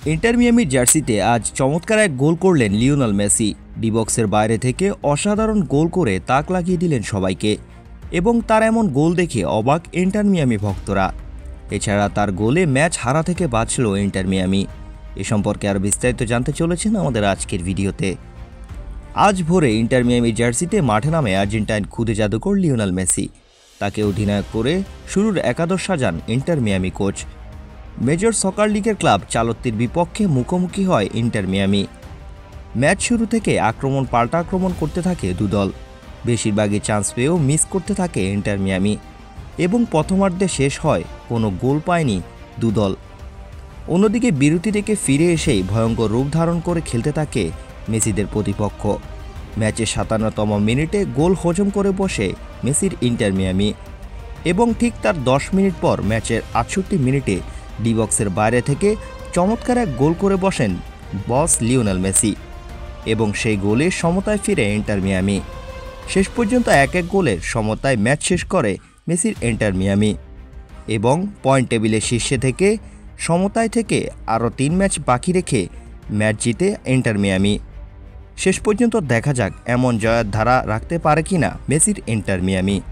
Inter মিয়ামির জার্সিতে আজ চমৎকার এক গোল করলেন লিওনেল মেসি। ডি বক্সের বাইরে থেকে অসাধারণ গোল করে তাক লাগিয়ে দিলেন সবাইকে এবং তার এমন গোল দেখে অবাক ইন্টার মিয়ামি ভক্তরা। এছাড়া তার গোলে ম্যাচ হারা থেকে বাঁচল ইন্টার মিয়ামি। এ সম্পর্কে আরও বিস্তারিত জানতে চলেছেন আমাদের আজকের ভিডিওতে। আজ ভোরে ইন্টার মিয়ামির জার্সিতে মাঠে নামে আর্জেন্টাইন খুদে জাদুকর লিওনেল মেসি। তাকে অধিনায়ক করে শুরুর একাদশ সাজান Inter Miami coach. Major soccer লিগের ক্লাব চালত্তির বিপক্ষে মুখোমুখি হয় ইন্টার মিয়ামি। ম্যাচ শুরু থেকে আক্রমণ পাল্টা আক্রমণ করতে থাকে দুদল। বেশিরভাগই চান্স পেয়েও মিস করতে থাকে ইন্টার মিয়ামি এবং প্রথমার্ধে শেষ হয় কোনো গোল পায়নি দুদল। অন্যদিকে বিরতি থেকে ফিরে এসেই ভয়ঙ্কর রূপ ধারণ করে খেলতে থাকে মেসিদের প্রতিপক্ষ। ম্যাচের ৫৭তম মিনিটে গোল হজম করে বসে মেসির ইন্টার মিয়ামি এবং ঠিক তার ১০ মিনিট পর ম্যাচের ৬৮ মিনিটে ডি বক্সের বাইরে থেকে চমৎকার এক গোল করে বসেন বস লিওনেল মেসি এবং সেই গোলে সমতায় ফিরে ইন্টার মিয়ামি। শেষ পর্যন্ত ১-১ গোলের সমতায় ম্যাচ শেষ করে মেসির ইন্টার মিয়ামি এবং পয়েন্ট টেবিলের শীর্ষে থেকে সমতায় থেকে আরও ৩ ম্যাচ বাকি রেখে ম্যাচ জিতে ইন্টার মিয়ামি। শেষ পর্যন্ত দেখা যাক এমন জয়ের ধারা রাখতে পারে কিনা মেসির ইন্টার মিয়ামি।